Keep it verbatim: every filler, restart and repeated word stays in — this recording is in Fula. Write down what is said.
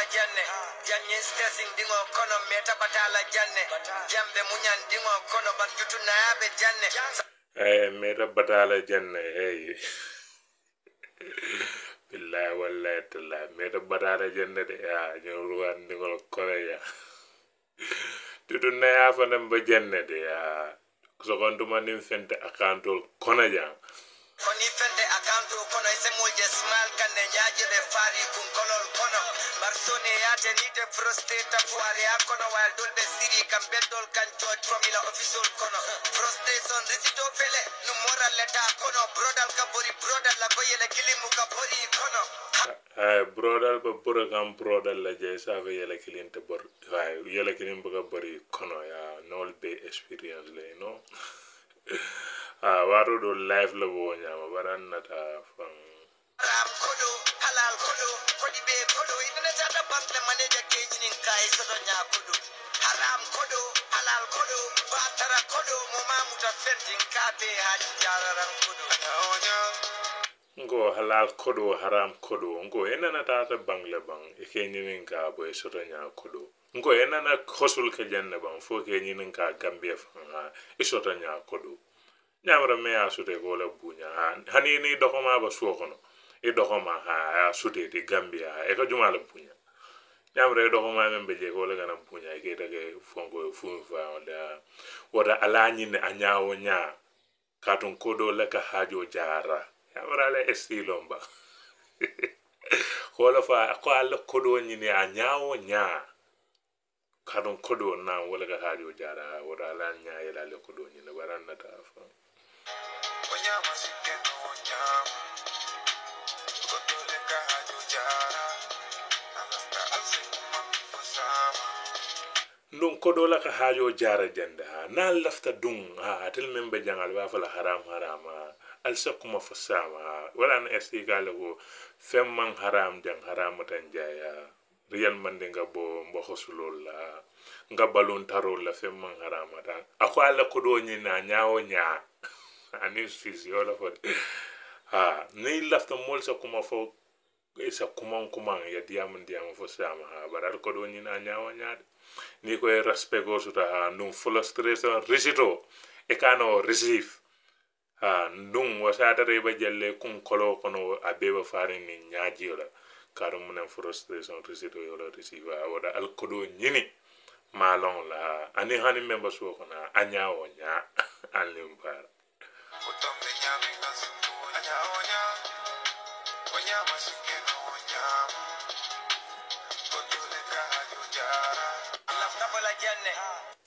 janne janne stressing dingo kono meta batala janne jambe munyan dingo kono bakjutu naabe janne eh meta batala janne hey billahi wallahi talla meta batala janne de ya nyoruwan dingo kono ya tutu na ya fa nam ba janne de ya so gonduma nim fente akantol kono ja koni fende akanto kono ise mulje small kanne nyaaje be fari kun kolol kono barsone yate nite prostate fuare akono wal dolbe siri kam beddol kan george famila official kono frustration risito fele no moral leta kono brodal ka bori brodal la koyele kilimu ka bori kono ay brodal ba bura kam brodal la je sa ve yele kilinte bor ay yele kilim ba bori kono ya nol be experience le no ah waru do live la bo nyama baran nata fam ram kodo halal kodo kodi be kodo ina tata bank le manager kejinin kai soto nya kodo haram kodo halal kodo batara kodo mo mamuta fentin kabe haji jararan kodo ngo halal kodo haram kodo ngo enana tata bangle bang e kenyinin ka boy soto nya kodo ngo enana khosul ke janne bang fo kenyinin ka gambia fa e soto nya kodo nyamra me asute ko la bunya hani ni dokoma ba sokono e dokoma ha asute di gambia e ko juma la bunya nyamra dokoma membe je ko la gana bunya e ke tage fongo fu fa wala wada alani ne anyawo nya katun kodo la ka hajo jara nyamra la estilomba ko la fa ko ala kodo ni ne anyawo nya katun kodo na wala ka hajo jara wada ala nya ila le kodo ni ne baranna ta fa ndun kodo la ka hajo jara janda na lafta dun ha atel membe jangal ba fala haram haram al sakuma fasama wala na estigale ko femman haram jang haram tan jaya riyal mande nga bo mbo hosulol la nga balon tarol la femman haram tan akwa la kodo ni na nyaawo nya ani sisi wala fo ha ni lafta mol sa kuma fo isa kuma kuma ya diam diam fo sama ha baral ko do ni na nyaawa nyaade ni ko respect go suta ha ndum frustration risito e kano receive ha ndum wasata re ba jelle kun kolo kono abeba farin ni nyaaji wala karo mun frustration risito yola receive wada al ko do nyini malon la ani hani memba so kona anyaawo nya alim bar utombe nyame nasumu anyaawo nya wanyama sikeno nyama kodole ka hajo jara lafta bala janne